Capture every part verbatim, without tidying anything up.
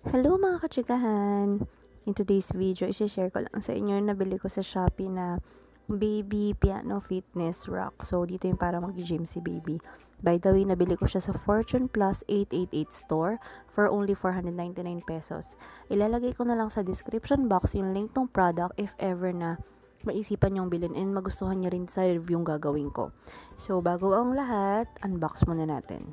Hello mga kachikahan! In today's video, isi-share ko lang sa inyo yung nabili ko sa Shopee na baby piano fitness rack. So, dito yung para mag-gym si baby. By the way, nabili ko siya sa Fortune Plus eight eight eight store for only four hundred ninety-nine pesos. Ilalagay ko na lang sa description box yung link ng product if ever na maisipan yung bilhin and magustuhan nyo rin sa review yung gagawin ko. So, bago ang lahat, unbox muna natin.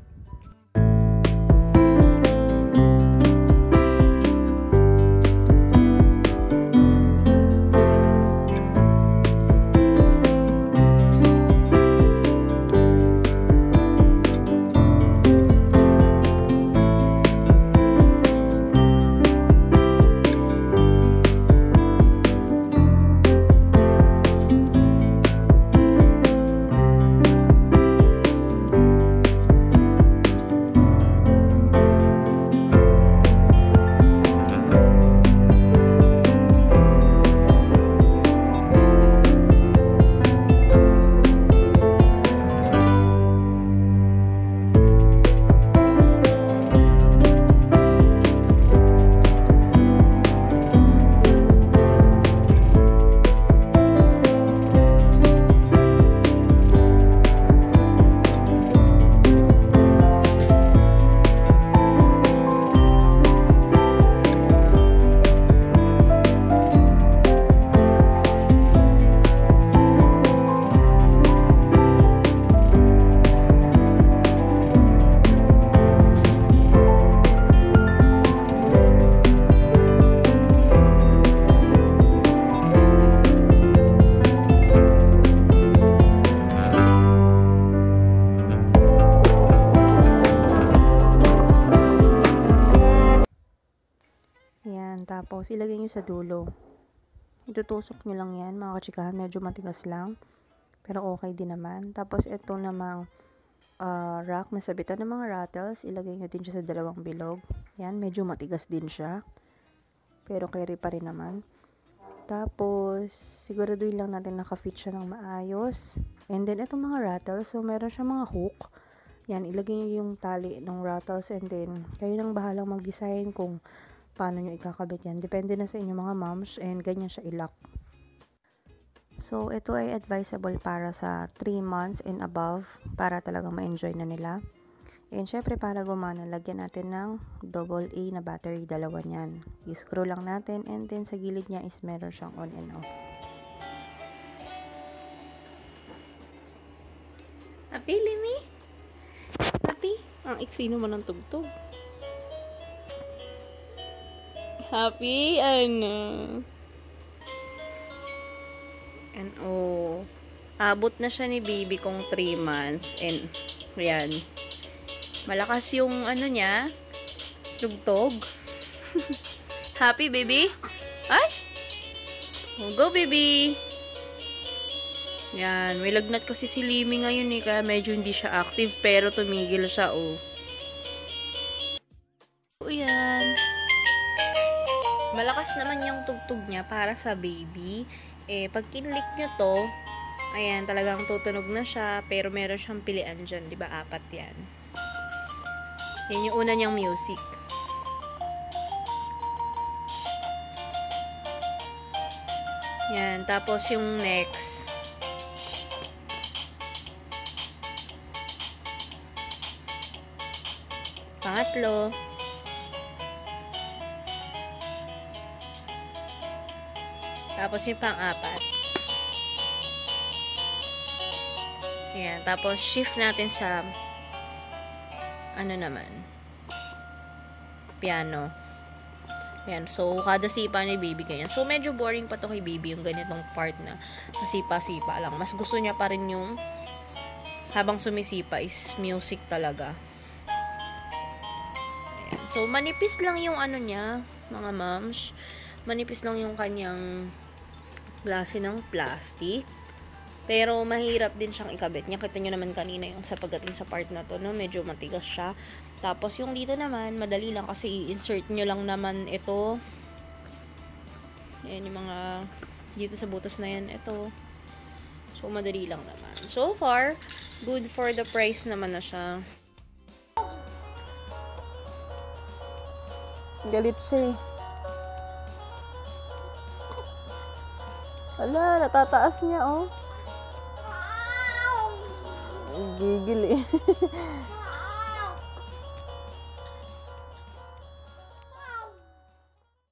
Ayan, tapos ilagay nyo sa dulo. Itutusok nyo lang yan, mga kachikahan. Medyo matigas lang, pero okay din naman. Tapos ito namang uh, rack na sabitan ng mga rattles, ilagay nyo din siya sa dalawang bilog. Yan, medyo matigas din siya, pero carry pa rin naman. Tapos, siguraduhin lang natin naka-fit siya ng maayos. And then, itong mga rattles, so meron siya mga hook. Yan, ilagay nyo yung tali ng rattles and then, kayo nang bahalang mag-design kung paano nyo ikakabit yan. Depende na sa inyo mga moms and ganyan siya ilock. So, ito ay advisable para sa three months and above para talagang ma-enjoy na nila. And syempre, para gumana, lagyan natin ng double A na battery, dalawa niyan. I-screw lang natin and then sa gilid niya is meron siyang on and off. Happy, Limi? Happy? Ang iksi naman ng tugtog. Happy, ano? And oh, abot na siya ni baby kong three months. And, yan. Malakas yung, ano niya, tugtog. Happy, baby? Ay! Oh, go, baby! Yan, may lagnat kasi si Limi ngayon eh, kaya medyo hindi siya active, pero tumigil siya, oh. Oh, yan. Malakas naman yung tugtog niya para sa baby. Eh, pag kinlik nyo to, ayan, talagang tutunog na siya, pero meron siyang pilian dyan, di ba? Apat yan. Yan yung una niyang music. Yan, tapos yung next. Pangatlo. Tapos yung pang-apat. Ayan. Tapos shift natin sa ano naman. Piano. Ayan. So, kada sipa ni baby ganyan. So, medyo boring pa to kay baby yung ganitong part na masipa-sipa lang. Mas gusto niya pa rin yung habang sumisipa is music talaga. Ayan. So, manipis lang yung ano niya, mga moms. Manipis lang yung kanyang klase ng plastic. Pero, mahirap din siyang ikabit. Nakita nyo naman kanina yung sa pagdating sa part na to, no? Medyo matigas siya. Tapos, yung dito naman, madali lang kasi i-insert nyo lang naman ito. Ayan, yung mga dito sa butas na yan, ito. So, madali lang naman. So far, good for the price naman na siya. Galit siya eh. Ala, natataas niya oh. Gigil eh.